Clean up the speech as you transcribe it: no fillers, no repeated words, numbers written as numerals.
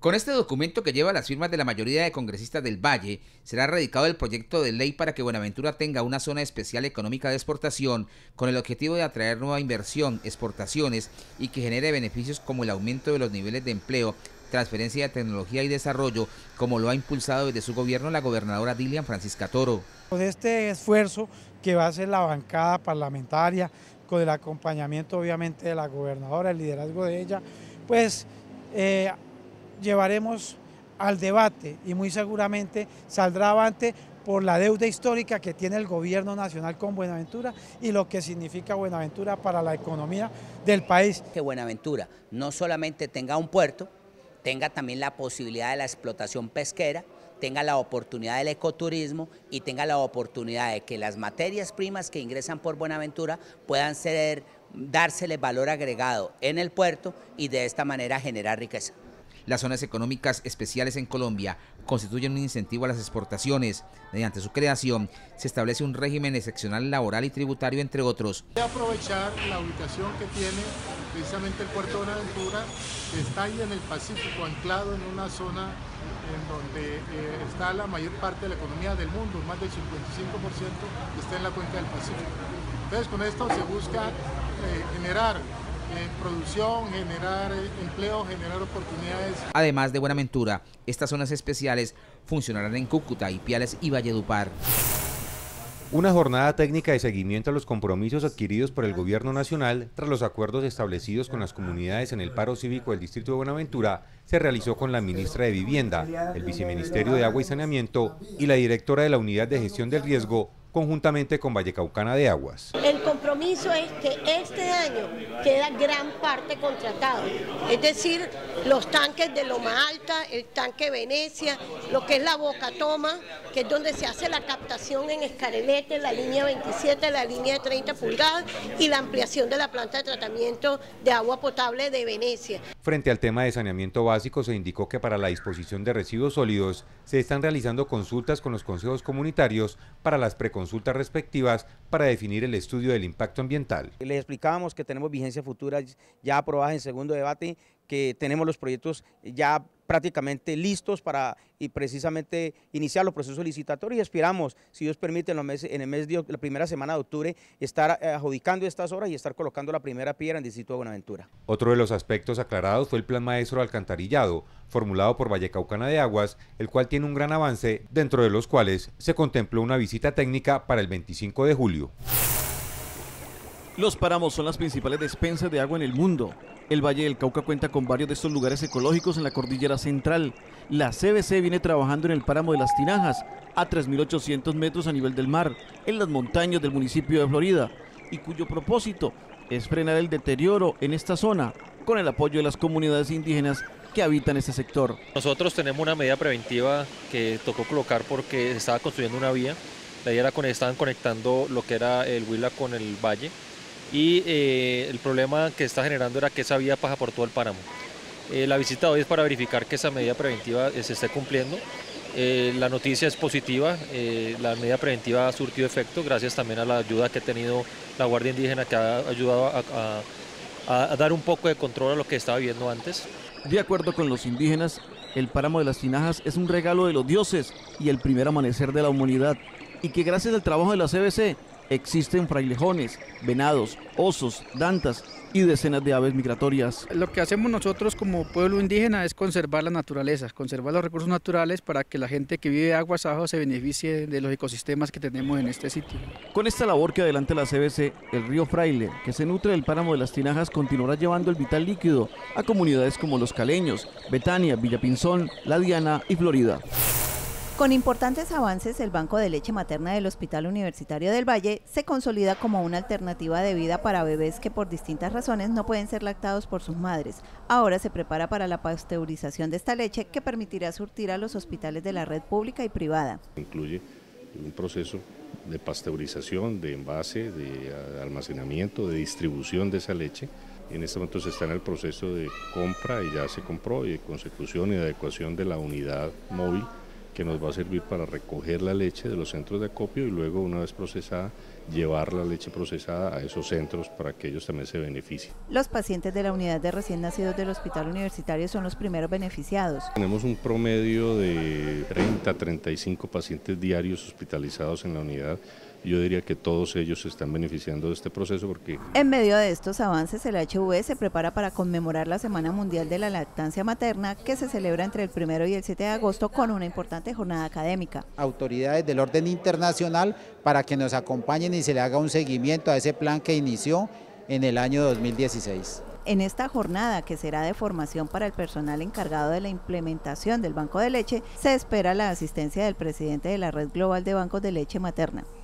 Con este documento que lleva las firmas de la mayoría de congresistas del Valle, será radicado el proyecto de ley para que Buenaventura tenga una zona especial económica de exportación con el objetivo de atraer nueva inversión, exportaciones y que genere beneficios como el aumento de los niveles de empleo, transferencia de tecnología y desarrollo, como lo ha impulsado desde su gobierno la gobernadora Dilian Francisca Toro. Con este esfuerzo que va a hacer la bancada parlamentaria, con el acompañamiento obviamente de la gobernadora, el liderazgo de ella, pues llevaremos al debate y muy seguramente saldrá avante por la deuda histórica que tiene el gobierno nacional con Buenaventura y lo que significa Buenaventura para la economía del país. Que Buenaventura no solamente tenga un puerto, tenga también la posibilidad de la explotación pesquera, tenga la oportunidad del ecoturismo y tenga la oportunidad de que las materias primas que ingresan por Buenaventura puedan dársele valor agregado en el puerto y de esta manera generar riqueza. Las zonas económicas especiales en Colombia constituyen un incentivo a las exportaciones. Mediante su creación se establece un régimen excepcional laboral y tributario, entre otros. Voy a aprovechar la ubicación que tiene precisamente el puerto de Buenaventura, que está ahí en el Pacífico, anclado en una zona en donde está la mayor parte de la economía del mundo, más del 55% está en la cuenca del Pacífico. Entonces con esto se busca generar producción, generar empleo, generar oportunidades. Además de Buenaventura, estas zonas especiales funcionarán en Cúcuta, Ipiales y Valledupar. Una jornada técnica de seguimiento a los compromisos adquiridos por el Gobierno Nacional tras los acuerdos establecidos con las comunidades en el paro cívico del distrito de Buenaventura se realizó con la ministra de Vivienda, el viceministerio de Agua y Saneamiento y la directora de la Unidad de Gestión del Riesgo, conjuntamente con Vallecaucana de Aguas. El compromiso es que este año queda gran parte contratado, es decir, los tanques de Loma Alta, el tanque Venecia, lo que es la Boca Toma, que es donde se hace la captación en Escarelete, la línea 27, la línea de 30 pulgadas y la ampliación de la planta de tratamiento de agua potable de Venecia. Frente al tema de saneamiento básico, se indicó que para la disposición de residuos sólidos se están realizando consultas con los consejos comunitarios para las preconsultas respectivas para definir el estudio del impacto ambiental. Les explicábamos que tenemos vigencia futura ya aprobadas en segundo debate, que tenemos los proyectos ya prácticamente listos para precisamente iniciar los procesos licitatorios y esperamos, si Dios permite, la primera semana de octubre estar adjudicando estas obras y estar colocando la primera piedra en el distrito de Buenaventura. Otro de los aspectos aclarados fue el Plan Maestro de Alcantarillado, formulado por Vallecaucana de Aguas, el cual tiene un gran avance, dentro de los cuales se contempló una visita técnica para el 25 de julio. Los páramos son las principales despensas de agua en el mundo. El Valle del Cauca cuenta con varios de estos lugares ecológicos en la cordillera central. La CBC viene trabajando en el páramo de Las Tinajas, a 3.800 metros a nivel del mar, en las montañas del municipio de Florida, y cuyo propósito es frenar el deterioro en esta zona, con el apoyo de las comunidades indígenas que habitan este sector. Nosotros tenemos una medida preventiva que tocó colocar porque se estaba construyendo una vía. La idea era estaban conectando lo que era el Huila con el valle. Y el problema que está generando era que esa vía pasa por todo el páramo. La visita de hoy es para verificar que esa medida preventiva se esté cumpliendo. La noticia es positiva, la medida preventiva ha surtido efecto gracias también a la ayuda que ha tenido la Guardia Indígena, que ha ayudado a dar un poco de control a lo que estaba viviendo antes. De acuerdo con los indígenas, el páramo de Las Tinajas es un regalo de los dioses y el primer amanecer de la humanidad, y que gracias al trabajo de la CBC existen frailejones, venados, osos, dantas y decenas de aves migratorias. Lo que hacemos nosotros como pueblo indígena es conservar la naturaleza, conservar los recursos naturales para que la gente que vive aguas abajo se beneficie de los ecosistemas que tenemos en este sitio. Con esta labor que adelanta la CBC, el río Fraile, que se nutre del páramo de Las Tinajas, continuará llevando el vital líquido a comunidades como Los Caleños, Betania, Villapinzón, La Diana y Florida. Con importantes avances, el Banco de Leche Materna del Hospital Universitario del Valle se consolida como una alternativa de vida para bebés que por distintas razones no pueden ser lactados por sus madres. Ahora se prepara para la pasteurización de esta leche que permitirá surtir a los hospitales de la red pública y privada. Incluye un proceso de pasteurización, de envase, de almacenamiento, de distribución de esa leche. En este momento se está en el proceso de compra y ya se compró, y de consecución y de adecuación de la unidad móvil que nos va a servir para recoger la leche de los centros de acopio y luego, una vez procesada, llevar la leche procesada a esos centros para que ellos también se beneficien. Los pacientes de la unidad de recién nacidos del Hospital Universitario son los primeros beneficiados. Tenemos un promedio de 30 a 35 pacientes diarios hospitalizados en la unidad. Yo diría que todos ellos se están beneficiando de este proceso porque... En medio de estos avances, el HV se prepara para conmemorar la Semana Mundial de la Lactancia Materna, que se celebra entre el 1 y el 7 de agosto con una importante jornada académica. Autoridades del orden internacional para que nos acompañen y se le haga un seguimiento a ese plan que inició en el año 2016. En esta jornada, que será de formación para el personal encargado de la implementación del banco de leche, se espera la asistencia del presidente de la Red Global de Bancos de Leche Materna.